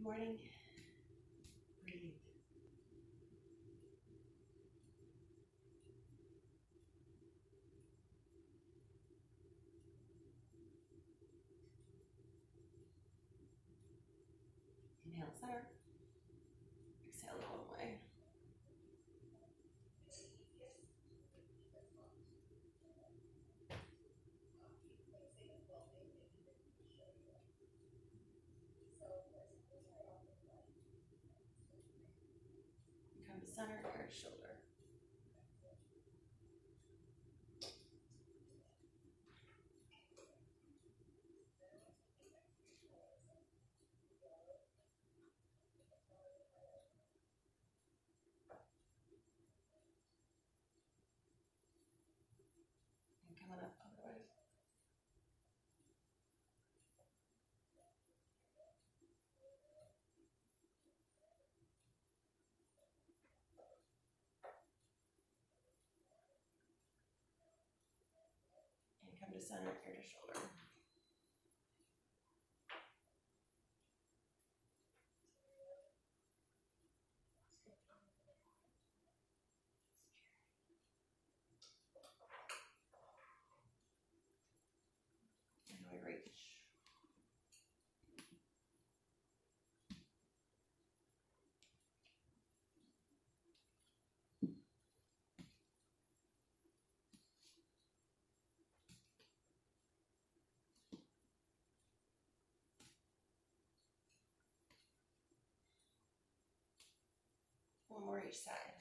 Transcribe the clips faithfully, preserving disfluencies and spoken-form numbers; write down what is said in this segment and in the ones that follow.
Morning. Breathe. Inhale center. Exhale the long way. Come to center, ear to shoulder. And coming up other way. And come to center, ear to shoulder. And we reach. One more each side.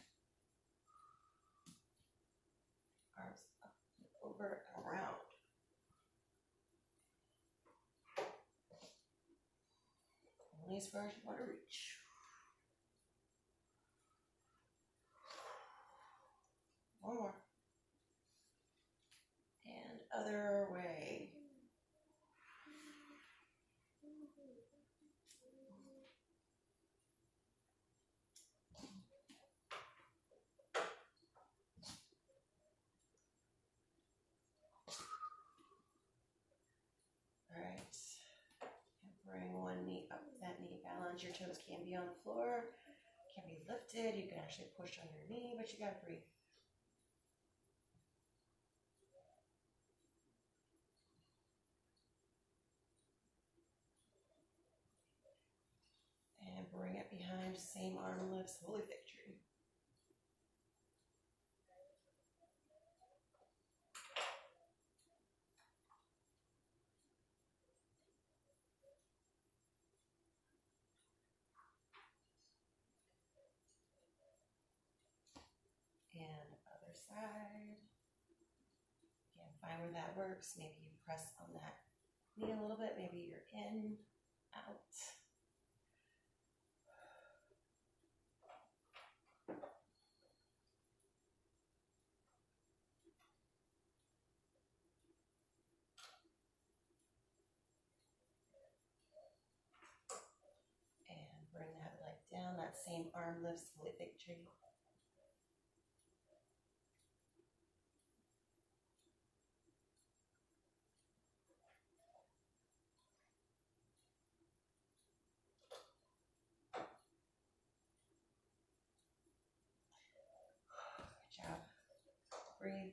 Arms up, over, and around. Only as far as you want to reach. One more. And other way. All right. And bring one knee up with that knee balance. Your toes can be on the floor, can be lifted. You can actually push on your knee, but you gotta breathe. And bring it behind, same arm lifts, holy victory. And other side. Again, find where that works. Maybe you press on that knee a little bit. Maybe you're in, out. And bring that leg down. That same arm lifts, holy victory. Good job. Breathe.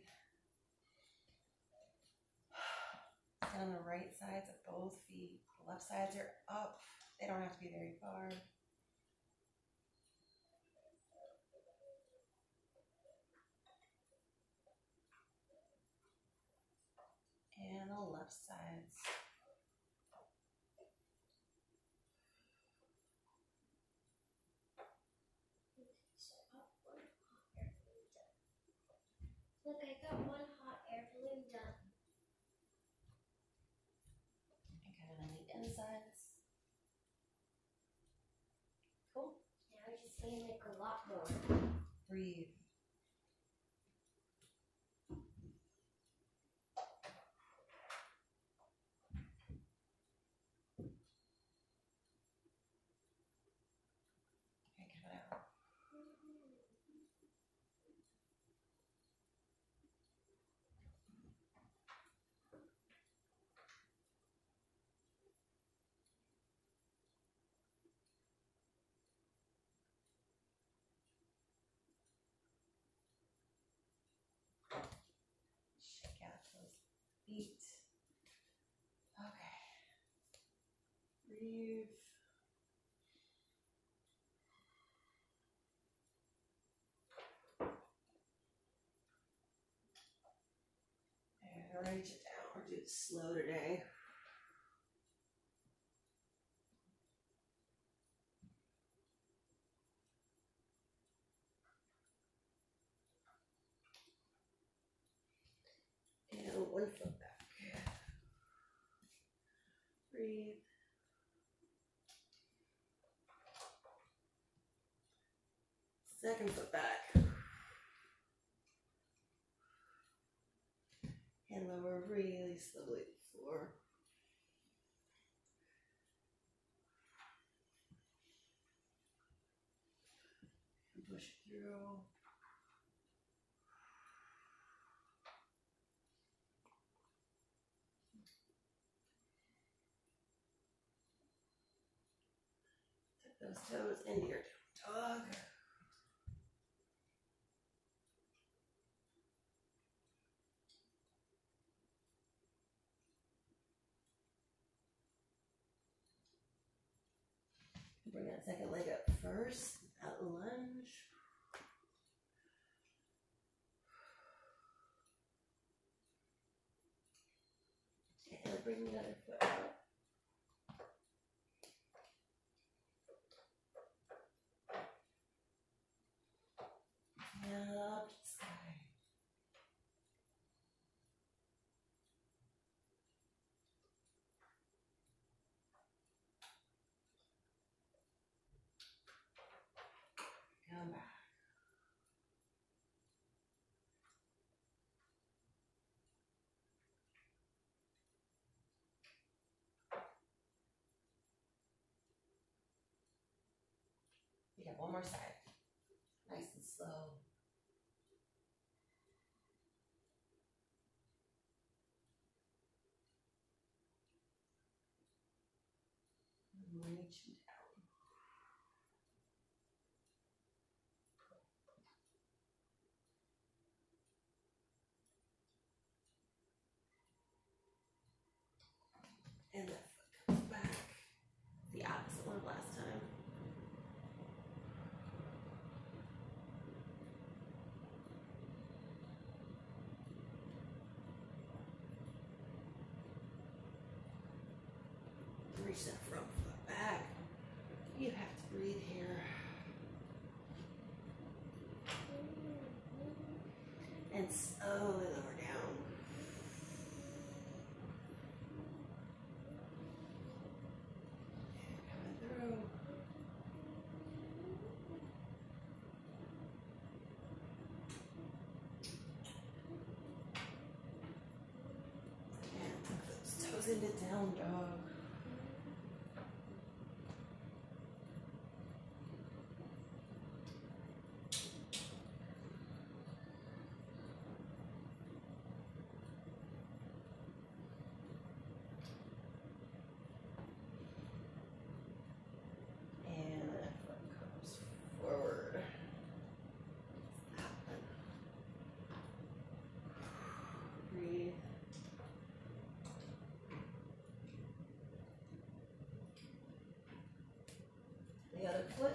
Sit on the right sides of both feet. The left sides are up. They don't have to be very far. And the left sides. Look, I got one hot air balloon done. And kind of on the insides. Cool. Now I just need like a lot more. Breathe. And come it out. feet. Okay. Breathe. And reach it down. We're doing slow today. And one foot back. Breathe. Second foot back. And lower really slowly to the floor. And push it through. Tuck those toes into your down dog. Bring that second leg up first, out lunge. And bring the other foot out. And up to the sky. Come back. We got one more side. Nice and slow. And reach down. And that foot comes back. The opposite one of last time. Reach that front foot back. You have to breathe here. And slowly lower down. And coming through. And tuck those toes into down dog. The other foot.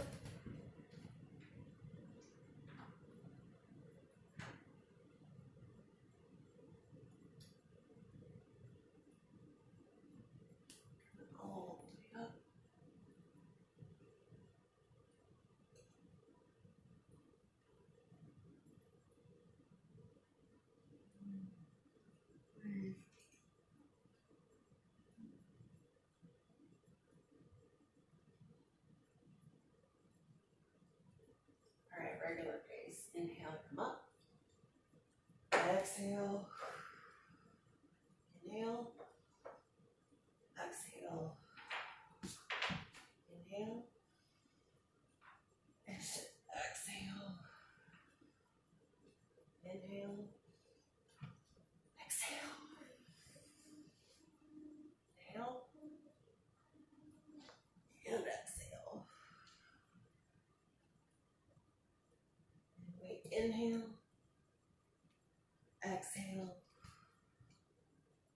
All the way up. Breathe. All right, regular pace. Inhale, come up. Exhale. Inhale. Exhale. Inhale. Exhale. Inhale. Exhale. Inhale. And exhale. And we inhale. Exhale.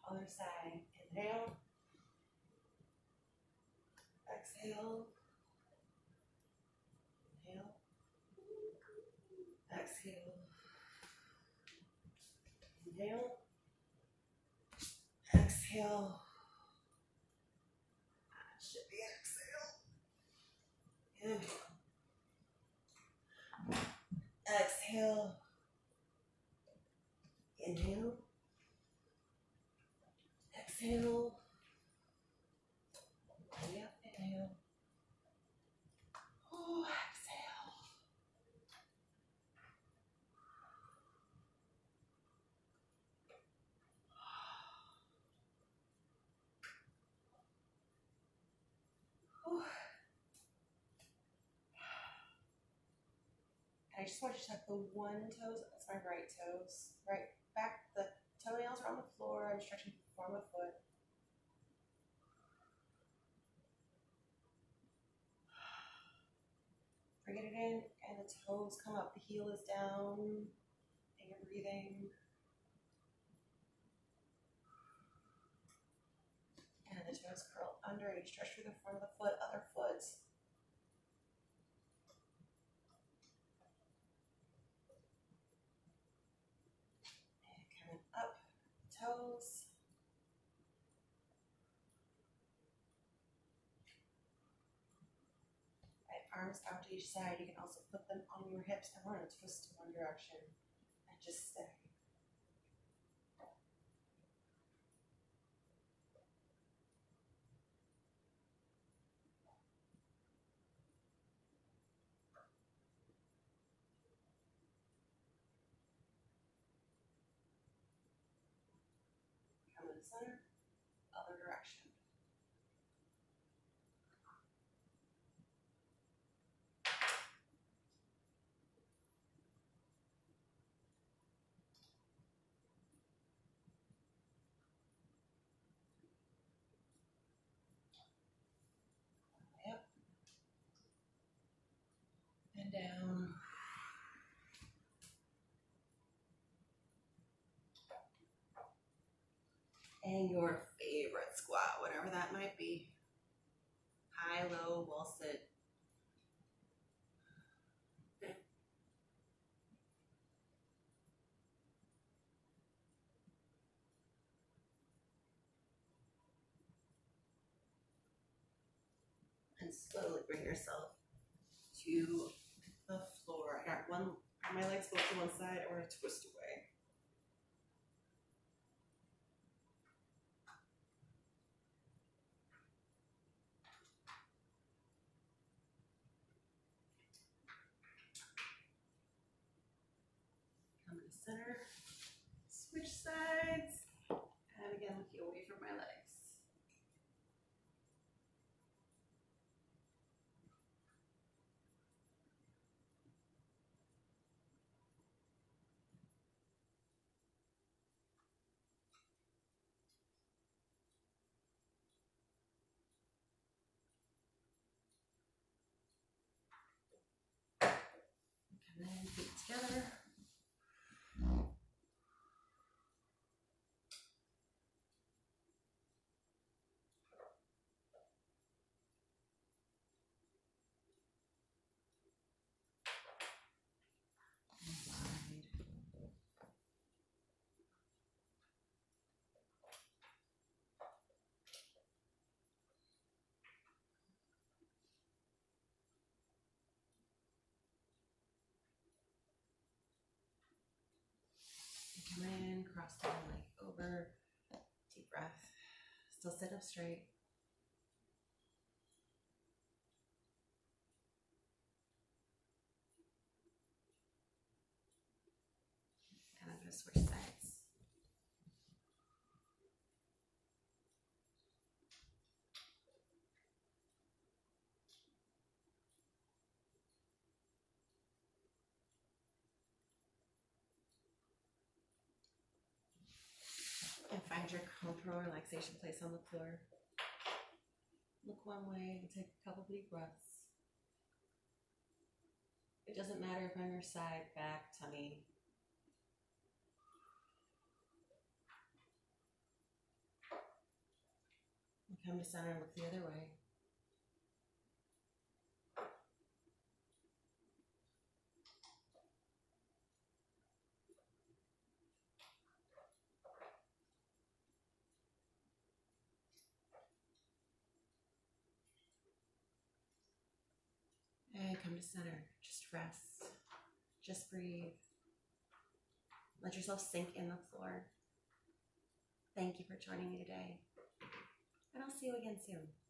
Other side. Inhale. Exhale. Inhale. Exhale. Inhale. Exhale. That should be exhale. Inhale. Exhale. Inhale. Exhale. Yep, inhale. Oh, exhale. Oh. I just want you to tuck the one toes, that's my right toes, right back, the toenails are on the floor, I'm stretching the form of foot. Bring it in, and the toes come up, the heel is down, and you're breathing. And the toes curl under, you stretch through the front of the foot, other foot. And coming up, toes. Right, arms out to each side. You can also put them on your hips and we're going to twist in one direction and just stay. Come to the center, other direction. Yep. And down. And your favorite squat, whatever that might be. High, low, wall sit. And slowly bring yourself to the floor. I got one, my legs go to one side, I want to twist away. Come to the center, switch sides, and again, look away from my legs. Come in, feet together. Come in, cross the leg over, deep breath, still sit up straight. And I'm going to switch sides. And find your comfortable relaxation place on the floor. Look one way and take a couple deep breaths. It doesn't matter if on your side, back, tummy. Come to center, look the other way. And come to center. Just rest. Just breathe. Let yourself sink in the floor. Thank you for joining me today. And I'll see you again soon.